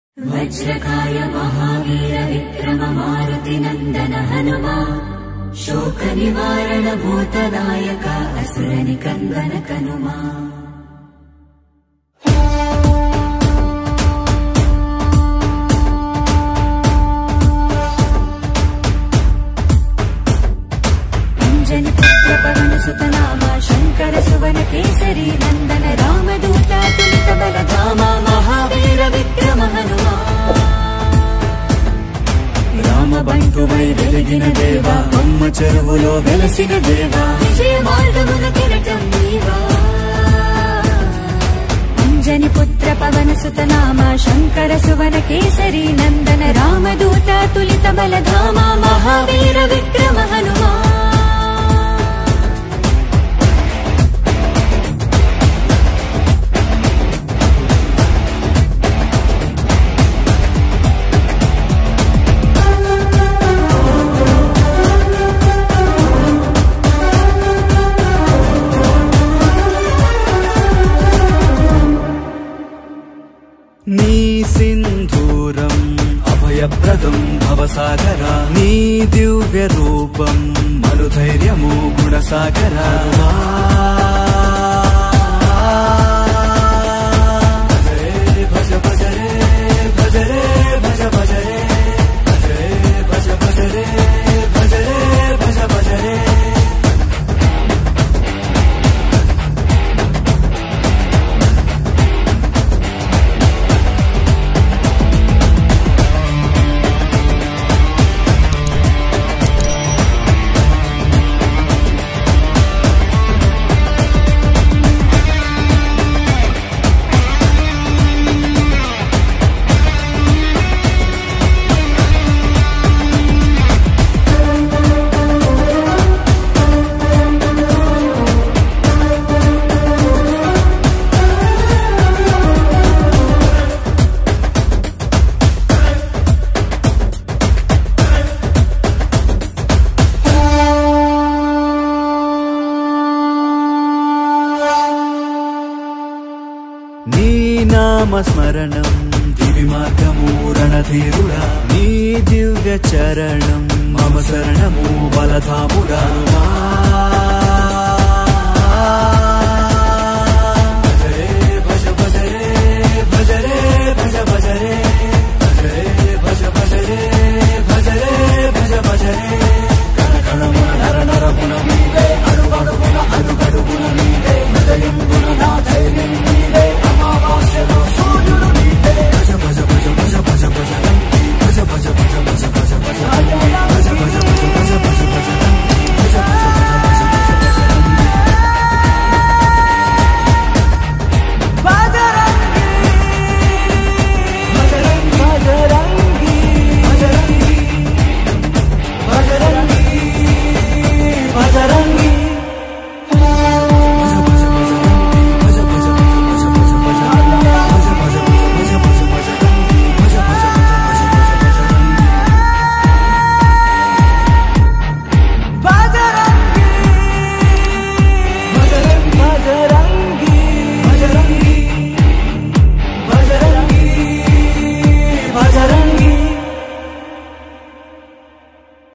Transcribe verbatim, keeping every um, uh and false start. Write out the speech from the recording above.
वज्रकाय महावीर विक्रम मारुति नंदन हनुमा शोक निवारण भूतनायक असुर निकंदन कनुमा। अंजनी पुत्र पवन सुत नामा शंकर सुवन केसरी नंदन रामदूत तुलित बलधामा महावीर विक्रम हनुमा। राम बंटुवै వెలిగిన దేవా అమ్మ చెరువులో వెలసిన దేవా విజయ మార్గమున కిరటం నీవా। అంజని పుత్ర పవన సుత నామ శంకర సువన కేసరి నందన రామదూత తులిత బలధామ మహావీర విక్రమ హనుమా। నీ సింధూరం అభయప్రదం భవసాగరా నీ దివ్య రూపం మనుధైర్యము గుణసాగరా। భజ భజ రే భజ రే భజ భజ రే భజ భజ రే భజ రే భజ భజ రే। నీ నామ స్మరణం దివి మార్గము రణధీరుడా నీ దివ్య చరణం మమ శరణము బలధాముడా।